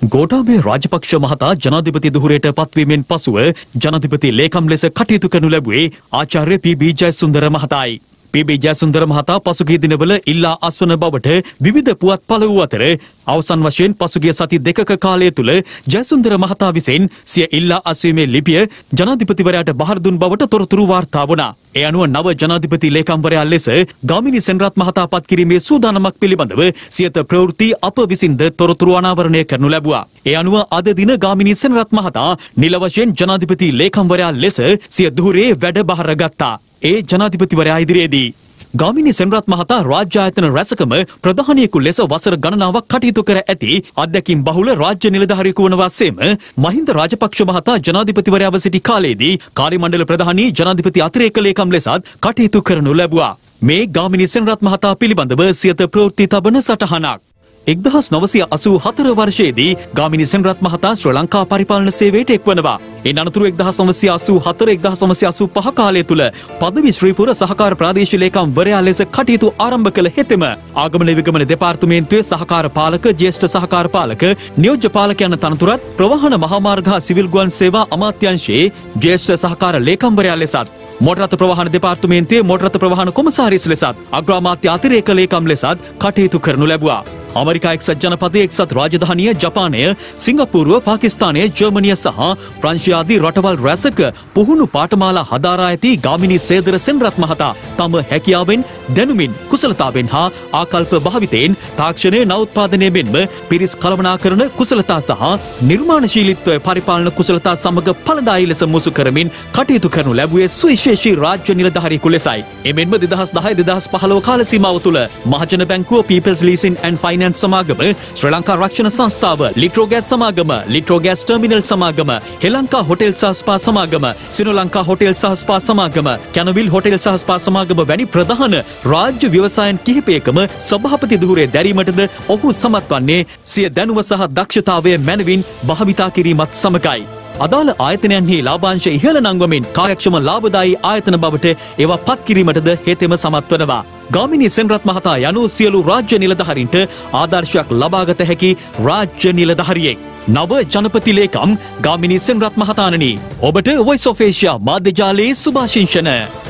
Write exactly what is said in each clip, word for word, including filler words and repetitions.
ගෝඨාභය රාජපක්ෂ මහතා ජනාධිපති ධුරයට පත්වීමෙන් පසුව ජනාධිපති ලේකම් ලෙස කටයුතු කරනු ලැබුවේ ආචාර්ය පී.බී. ජයසුන්දර මහතායි. පී.බී. ජයසුන්දර මහතා පසුගිය දිනවල ඉල්ලා අස්වන බවට විවිධ පුවත් පළ වූ අතර අවසන් වශයෙන් පසුගිය සති දෙකක කාලය තුල ජයසුන්දර මහතා විසින් සිය ඉල්ලා අස්වීමේ ලිපිය ජනාධිපතිවරයාට බහර දුන් බවට තොරතුරු වාර්තා වුණා. ඒ අනුව නව ජනාධිපති ලේකම්වරයා ලෙස ගාමිණී සෙනරත් මහතා පත් කිරීමේ සූදානමක් පිළිබඳව සියත ප්‍රවෘත්ති අප විසින්ද තොරතුරු අනාවරණය කරනු ලැබුවා. ඒ අනුව අද දින ගාමිණී සෙනරත් මහතා නිල වශයෙන් ජනාධිපති ලේකම්වරයා ලෙස සිය ධුරයේ වැඩ බහර ගත්තා. ඒ ජනාධිපතිවරයා ඉදිරියේදී ගාමිණී සෙනරත් මහතා රාජ්‍ය ආයතන රැසකම ප්‍රධානියෙකු ලෙස වසර ගණනාවක් කටයුතු කර ඇති අධ්‍යක්ීම් බහුල රාජ්‍ය නිලධාරියෙකු වන වාසේම මහින්ද රාජපක්ෂ මහතා ජනාධිපතිවරයාව සිටි කාලයේදී කාර්ය මණ්ඩල ප්‍රධානී ජනාධිපති අතිරේක ලේකම් ලෙසත් කටයුතු කරනු ලැබුවා. මේ ගාමිණී සෙනරත් මහතා පිළිබඳව සියත ප්‍රවෘත්ති තබන සටහනක්. එක්දහස් නවසිය අසූ හතර වර්ෂයේදී ගාමිණී සෙනරත් මහතා ශ්‍රී ලංකා පරිපාලන සේවයට එක්වනවා. ඒ අනතුරු එක්දහස් නවසිය අසූ හතර එක්දහස් නවසිය අසූ පහ කාලය තුල පදවි ශ්‍රීපුර සහකාර ප්‍රාදේශීය ලේකම්වරයා ලෙස කටයුතු ආරම්භ කළ හෙතෙම ආගමන විගමන දෙපාර්තමේන්තුවේ සහකාර පාලක, ජ්‍යෙෂ්ඨ සහකාර පාලක, නියෝජ්‍ය පාලක යන තනතුරත් ප්‍රවාහන මහා මාර්ග හා සිවිල් ගුවන් සේවා අමාත්‍යාංශයේ ජ්‍යෙෂ්ඨ සහකාර ලේකම්වරයා ලෙසත් මෝටර් රථ ප්‍රවාහන දෙපාර්තමේන්තුවේ මෝටර් රථ ප්‍රවාහන කොමසාරිස් ලෙසත් අග්‍රාමාත්‍ය අතිරේක ලේකම් ලෙසත් කටයුතු කරනු ලැබුවා. අමරිකා එක්සත් ජනපදයේ එක්සත් රාජධානිය ජපානය, සිංගප්පූරුව, පාකිස්තානය, ජර්මනිය සහ ප්‍රංශය ආදී රටවල් රැසක පුහුණු පාඨමාලා හදාරා ඇති ගාමිණී සේදර සෙනරත් මහතා තම හැකියාවෙන්, දැනුමින්, කුසලතාවෙන් හා ආකල්ප භාවිතයෙන් තාක්ෂණය නවෝත්පාදනය මෙන්ම පිරිස් කළමනාකරණ කුසලතා සහ නිර්මාණශීලීත්වය පරිපාලන කුසලතා සමග ඵලදායී ලෙස මුසු කරමින් කටයුතු කරනු ලැබුවේ සුවිශේෂී රාජ්‍ය නිලධාරියෙකු ලෙසයි. එමෙන්ම දෙදහස් දහය දෙදහස් පහළොව කාල සීමාව තුළ මහජන බැංකුව, පීපල්ස් ලීසින් ඇන්ඩ් ෆයිනෑන්ස් සමාගම, ශ්‍රී ලංකා රක්ෂණ සංස්ථාව, ලිට්‍රෝ ගෑස් සමාගම, ලිට්‍රෝ ගෑස් ටර්මිනල් සමාගම, හෙළ ලංකා හොටෙල් සහ ස්පා සමාගම, සිනෝ ලංකා හොටෙල් සහ ස්පා සමාගම, කැනවිල් හොටෙල් සහ ස්පා සමාගම වැනි ප්‍රධාන රාජ්‍ය ව්‍යවසායන් කිහිපයකම සභාපති ධුරය දැරීමටද ඔහු සමත් වන්නේ සිය දැනුම සහ දක්ෂතාවය මැනවින් භාවිතා කිරීමත් සමගයි. අදාළ ආයතනයන්හි ලාභාංශ ඉහළ නංවමින් කාර්යක්ෂම ලාභදායී ආයතන බවට ඒවා පත් කිරීමටද හේතෙම සමත් වනවා. ගාමිණී සෙනරත් මහතා යනු සියලු රාජ්‍ය නිලධාරීන්ට ආදර්ශයක් ලබාගත හැකි රාජ්‍ය නිලධාරියෙක්. නව ජනපති ලේකම් ගාමිණී සෙනරත් මහතාණනි, ඔබට වොයිස් ඔෆ් ඒෂියා මාධ්‍ය ජාලයේ සුභාශිංසන.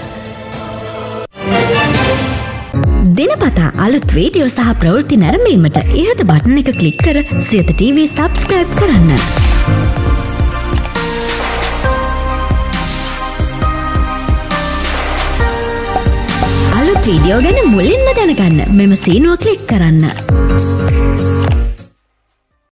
දිනපතා අලුත් වීඩියෝ සහ ප්‍රවෘත්ති නැරඹීමට ඉහත බටන් එක ක්ලික් කර සියත ටීවී සබ්ස්ක්‍රයිබ් කරන්න. අලුත් වීඩියෝ ගැන මුලින්ම දැනගන්න මෙම සීනුව ක්ලික් කරන්න.